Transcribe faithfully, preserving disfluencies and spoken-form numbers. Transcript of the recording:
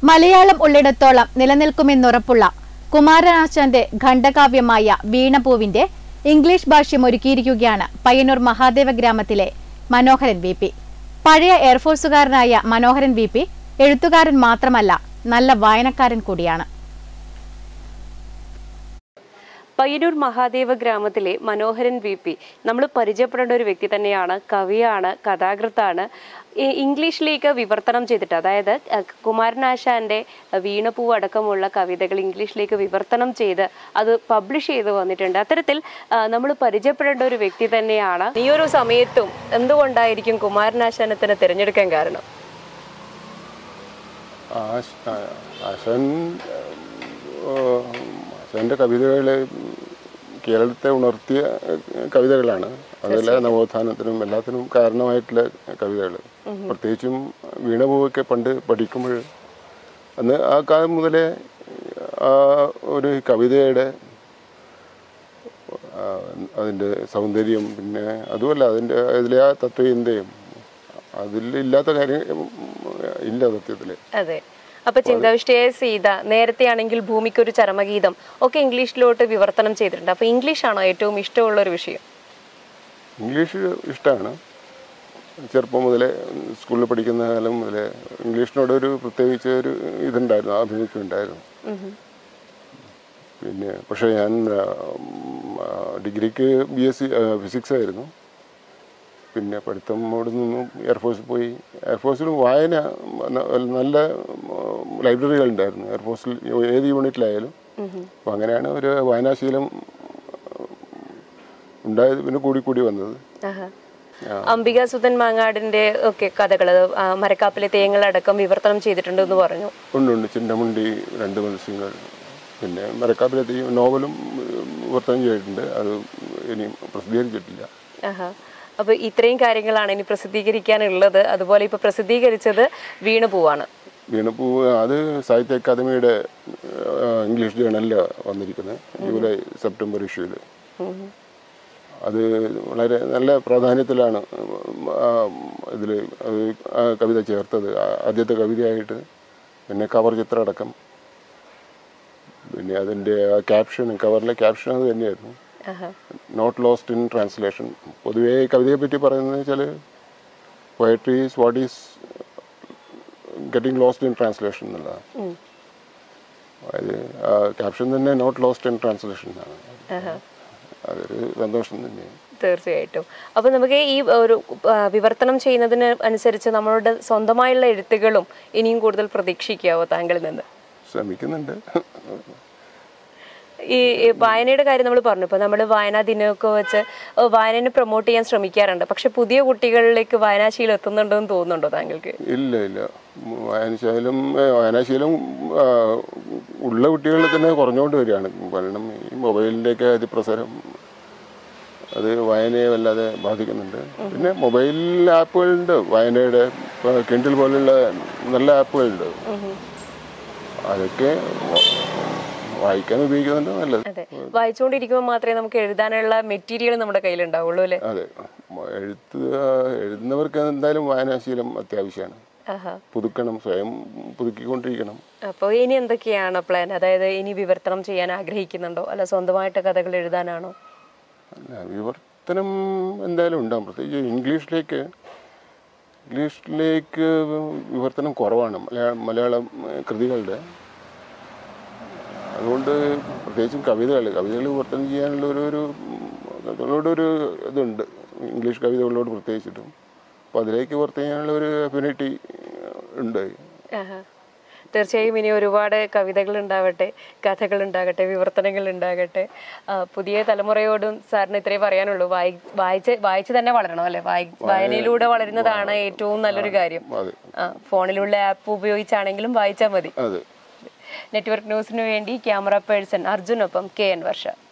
മലയാളം ഉള്ളിടത്തോളം നിലനിൽക്കുമെന്നുറപ്പുള്ള കുമാരനാശാന്റെ ഖണ്ഡകാവ്യമായ വീണപൂവിന്റെ ഇംഗ്ലീഷ് ഭാഷ്യം ഒരുക്കിയിരിക്കുകയാണ് പയ്യന്നൂർ മഹാദേവ ഗ്രാമത്തിലെ മനോഹരൻ വി പി. പഴയ എയർഫോഴ്സുകാരനായ മനോഹരൻ വി പി എഴുത്തുകാരൻ മാത്രമല്ല, നല്ല വായനക്കാരൻ കൂടിയാണ്. പയ്യന്നൂർ മഹാദേവ ഗ്രാമത്തിലെ മനോഹരൻ വി പി നമ്മൾ പരിചയപ്പെടേണ്ട ഒരു വ്യക്തി തന്നെയാണ്. കവിയാണ്, കഥാകൃത്താണ്. ഇംഗ്ലീഷിലേക്ക് വിവർത്തനം ചെയ്തിട്ട്, അതായത് കുമാരനാശാന്റെ വീണപൂവ് അടക്കമുള്ള കവിതകൾ ഇംഗ്ലീഷിലേക്ക് വിവർത്തനം ചെയ്ത് അത് പബ്ലിഷ് ചെയ്ത് വന്നിട്ടുണ്ട്. അത്തരത്തിൽ നമ്മൾ പരിചയപ്പെടേണ്ട ഒരു വ്യക്തി തന്നെയാണ്. ഈ ഒരു സമയത്തും എന്തുകൊണ്ടായിരിക്കും കുമാരനാശാനെ തന്നെ തിരഞ്ഞെടുക്കാൻ കാരണം? എൻ്റെ കവിതകൾ കേരളത്തെ ഉണർത്തിയ കവിതകളാണ്. അതല്ല നവോത്ഥാനത്തിനും എല്ലാത്തിനും കാരണമായിട്ടുള്ള കവിതകൾ. പ്രത്യേകിച്ചും വീണപൂവൊക്കെ പണ്ട് പഠിക്കുമ്പോൾ അന്ന് ആ കാലം മുതലേ ആ ഒരു കവിതയുടെ അതിൻ്റെ സൗന്ദര്യം, പിന്നെ അതുമല്ല അതിൻ്റെ അതിലെ ആ തത്വചിന്തയും അതിലില്ലാത്ത കാര്യം ഇല്ല സത്യത്തിൽ. അതെ. അപ്പൊ ചിന്താവിഷ്ടയായ സീത, നേരത്തെ ആണെങ്കിൽ ഭൂമിക്കൊരു ചരമഗീതം ഒക്കെ ഇംഗ്ലീഷിലോട്ട് വിവർത്തനം ചെയ്തിട്ടുണ്ട്. അപ്പൊ ഇംഗ്ലീഷാണോ ഏറ്റവും ഇഷ്ടമുള്ള ഒരു വിഷയം? ഇംഗ്ലീഷ് ഇഷ്ടമാണ്. ചെറുപ്പം മുതലേ സ്കൂളിൽ പഠിക്കുന്ന കാലം മുതലേ ഇംഗ്ലീഷിനോട് ഒരു പ്രത്യേകിച്ച് ഒരു ഇതുണ്ടായിരുന്നു, ആഭിമുഖ്യം ഉണ്ടായിരുന്നു. പിന്നെ പക്ഷേ ഞാൻ ഡിഗ്രിക്ക് ബി എസ് സി ഫിസിക്സ് ആയിരുന്നു. പിന്നെ പഠിത്തം അവിടെ നിന്നും എയർഫോഴ്സിൽ പോയി. എയർഫോഴ്സിലും വായന നല്ല ലൈബ്രറികളുണ്ടായിരുന്നു എയർഫോഴ്സിൽ, ഏത് യൂണിറ്റിലായാലും. അപ്പം അങ്ങനെയാണ് ഒരു വായനാശീലം ഉണ്ടായത്, പിന്നെ കൂടി കൂടി വന്നത്. അംബികാസുധൻ മാങ്ങാടിന്റെ ഒക്കെ കഥകൾ മരക്കാപ്പിലെ തേങ്ങളടക്കം വിവർത്തനം ചെയ്തിട്ടുണ്ട് എന്ന് പറഞ്ഞു. ഉണ്ട് ഉണ്ട് ചിന്തമുണ്ടി, രണ്ട് മത്സ്യങ്ങൾ, പിന്നെ മരക്കാപ്പിലെ തേ നോവലും വിവർത്തനം ചെയ്തിട്ടുണ്ട്. അത് ഇനി പ്രസിദ്ധീകരിച്ചിട്ടില്ല. അപ്പൊ ഇത്രയും കാര്യങ്ങളാണ് ഇനി പ്രസിദ്ധീകരിക്കാനുള്ളത്. അതുപോലെ ഇപ്പൊ പ്രസിദ്ധീകരിച്ചത് വീണപൂവാണ്. വീണപൂവ് അത് സാഹിത്യ അക്കാദമിയുടെ ഇംഗ്ലീഷ് ജേണലിൽ വന്നിരിക്കുന്നത്, ജൂലൈ സെപ്റ്റംബർ ഇഷ്യൂല്. അത് വളരെ നല്ല പ്രാധാന്യത്തിലാണ് ഇതിൽ ആ കവിത ചേർത്തത്, ആദ്യത്തെ കവിതയായിട്ട്. പിന്നെ കവർ ചിത്രം അടക്കം, പിന്നെ അതിൻ്റെ ക്യാപ്ഷൻ, കവറിലെ ക്യാപ്ഷൻ അത് തന്നെയായിരുന്നു, നോട്ട് ലോസ്റ്റ് ഇൻ ട്രാൻസ്ലേഷൻ. പൊതുവേ കവിതയെ പറ്റി പറയുന്നത് വെച്ചാൽ poetry is what is getting lost in translation എന്നുള്ളതാണ്. അതായത് ആ ക്യാപ്ഷൻ തന്നെ നോട്ട് ലോസ്റ്റ് ഇൻ ട്രാൻസ്ലേഷൻ ആണ്. അതൊരു സന്തോഷം തന്നെയാണ്. തീർച്ചയായിട്ടും. അപ്പൊ നമുക്ക് ഈ ഒരു വിവർത്തനം ചെയ്യുന്നതിന് അനുസരിച്ച് നമ്മളുടെ സ്വന്തമായുള്ള എഴുത്തുകളും ഇനിയും കൂടുതൽ പ്രതീക്ഷിക്കാവോ താങ്കളിൽ നിന്ന്? ശ്രമിക്കുന്നുണ്ട്. ഈ വായനയുടെ കാര്യം നമ്മൾ പറഞ്ഞു. ഇപ്പൊ നമ്മൾ വായനാ ദിനമൊക്കെ വെച്ച് വായനയെ പ്രൊമോട്ട് ചെയ്യാൻ ശ്രമിക്കാറുണ്ട്. പക്ഷെ പുതിയ കുട്ടികളിലേക്ക് വായനാശീലം എത്തുന്നുണ്ടോ എന്ന് തോന്നുന്നുണ്ടോ താങ്കൾക്ക്? ഇല്ല ഇല്ല വായനാശീലം വായനാശീലം ഉള്ള കുട്ടികളിൽ തന്നെ കുറഞ്ഞുകൊണ്ട് വരികയാണ്. കാരണം ഈ മൊബൈലിൻ്റെയൊക്കെ അതിപ്രസരം അത് വായനയെ വല്ലാതെ ബാധിക്കുന്നുണ്ട്. പിന്നെ മൊബൈൽ ആപ്പുകളുണ്ട് വായനയുടെ, കിൻഡിൽ പോലുള്ള നല്ല ആപ്പുകളുണ്ട്. അതൊക്കെ വായിക്കാൻ ഉപയോഗിക്കുന്നുണ്ട്, നല്ലത്. അതെ, വായിച്ചുകൊണ്ടിരിക്കുമ്പോൾ മാത്രമേ നമുക്ക് എഴുതാനുള്ള മെറ്റീരിയൽ നമ്മുടെ കയ്യിൽ ഉണ്ടാവുള്ളൂ അല്ലേ? അതെ, എഴുത്ത് എഴുതുന്നവർക്ക് എന്തായാലും വായനാശീലം അത്യാവശ്യമാണ്. പുതുക്കണം, സ്വയം പുതുക്കിക്കൊണ്ടിരിക്കണം. അപ്പോൾ ഇനി എന്തൊക്കെയാണ് പ്ലാൻ? അതായത് ഇനി വിവർത്തനം ചെയ്യാൻ ആഗ്രഹിക്കുന്നുണ്ടോ, അല്ല സ്വന്തമായിട്ട് കഥകൾ എഴുതാനാണോ? അല്ല, വിവർത്തനം എന്തായാലും ഉണ്ടാകും. പ്രത്യേകിച്ച് ഇംഗ്ലീഷിലേക്ക് ഇംഗ്ലീഷിലേക്ക് വിവർത്തനം കുറവാണ് മലയാളം മലയാളം കൃതികളുടെ. അതുകൊണ്ട് പ്രത്യേകിച്ചും കവിതകൾ കവിതകൾ വിവർത്തനം ചെയ്യാനുള്ള ഒരു ഒരു അതിനോടൊരു ഇതുണ്ട്, ഇംഗ്ലീഷ് കവിതകളോട് പ്രത്യേകിച്ചിട്ടും. അപ്പോൾ അതിലേക്ക് വിവർത്തനം ചെയ്യാനുള്ള ഒരു അഫിനിറ്റി ഉണ്ട്. തീർച്ചയായും ഇനി ഒരുപാട് കവിതകൾ ഉണ്ടാവട്ടെ, കഥകൾ ഉണ്ടാകട്ടെ, വിവർത്തനങ്ങൾ ഉണ്ടാകട്ടെ. പുതിയ തലമുറയോടും സാറിന് ഇത്രേ പറയാനുള്ളൂ, വായി വായിച്ച് വായിച്ച് തന്നെ വളരണം അല്ലെ? വായി വായനയിലൂടെ വളരുന്നതാണ് ഏറ്റവും നല്ലൊരു കാര്യം. ആ ഫോണിലുള്ള ആപ്പ് ഉപയോഗിച്ചാണെങ്കിലും വായിച്ചാൽ മതി. നെറ്റ്വർക്ക് ന്യൂസിനു വേണ്ടി ക്യാമറ പേഴ്സൺ അർജുനൊപ്പം കെ എൻ വർഷ.